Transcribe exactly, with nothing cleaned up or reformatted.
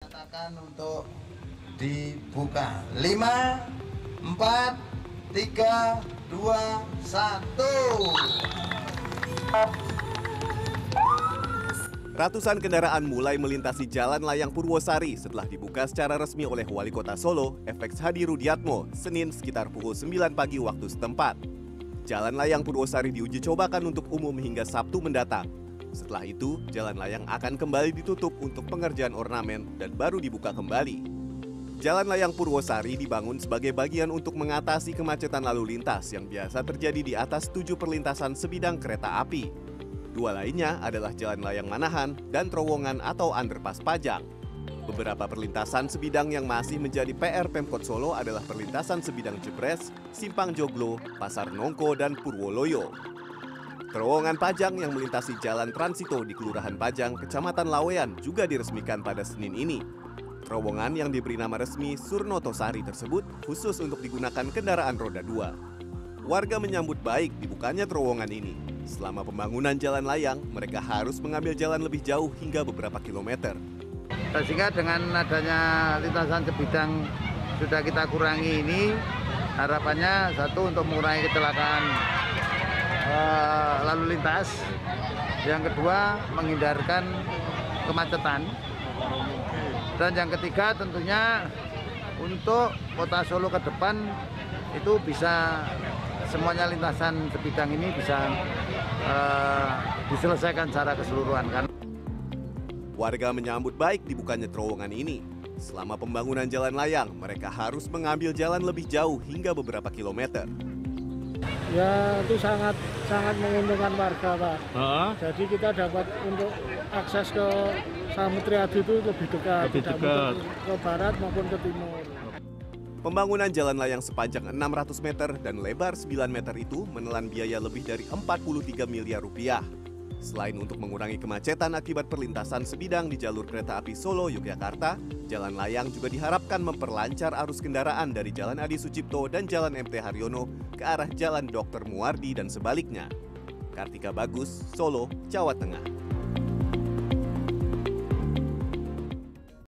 Nyatakan untuk dibuka. Lima, empat, tiga, dua, satu. Ratusan kendaraan mulai melintasi Jalan Layang Purwosari setelah dibuka secara resmi oleh Wali Kota Solo, F X Hadi Rudiatmo, Senin sekitar pukul sembilan pagi waktu setempat. Jalan Layang Purwosari diuji cobakan untuk umum hingga Sabtu mendatang. Setelah itu, jalan layang akan kembali ditutup untuk pengerjaan ornamen dan baru dibuka kembali. Jalan Layang Purwosari dibangun sebagai bagian untuk mengatasi kemacetan lalu lintas yang biasa terjadi di atas tujuh perlintasan sebidang kereta api. Dua lainnya adalah Jalan Layang Manahan dan terowongan atau underpass Pajang. Beberapa perlintasan sebidang yang masih menjadi P R Pemkot Solo adalah perlintasan sebidang Jebres, Simpang Joglo, Pasar Nongko, dan Purwoloyo. Terowongan Pajang yang melintasi Jalan Transito di Kelurahan Pajang, Kecamatan Lawean juga diresmikan pada Senin ini. Terowongan yang diberi nama resmi Surnotosari tersebut khusus untuk digunakan kendaraan roda dua. Warga menyambut baik dibukanya terowongan ini. Selama pembangunan jalan layang, mereka harus mengambil jalan lebih jauh hingga beberapa kilometer. Sehingga dengan adanya lintasan sebidang sudah kita kurangi ini, harapannya satu untuk mengurangi kecelakaan uh, lalu lintas. Yang kedua, menghindarkan kemacetan. Dan yang ketiga tentunya untuk Kota Solo ke depan itu bisa semuanya lintasan sebidang ini bisa uh, diselesaikan secara keseluruhan kan. Warga menyambut baik dibukanya terowongan ini. Selama pembangunan jalan layang, mereka harus mengambil jalan lebih jauh hingga beberapa kilometer. Ya itu sangat sangat menguntungkan warga, Pak. Uh-huh. Jadi kita dapat untuk akses ke Samutriadi itu lebih dekat, lebih dekat. ke barat maupun ke timur. Pembangunan jalan layang sepanjang enam ratus meter dan lebar sembilan meter itu menelan biaya lebih dari empat puluh tiga miliar rupiah. Selain untuk mengurangi kemacetan akibat perlintasan sebidang di jalur kereta api Solo-Yogyakarta, jalan layang juga diharapkan memperlancar arus kendaraan dari Jalan Adi Sucipto dan Jalan M T Haryono ke arah Jalan Dokter Muwardi dan sebaliknya. Kartika Bagus, Solo, Jawa Tengah.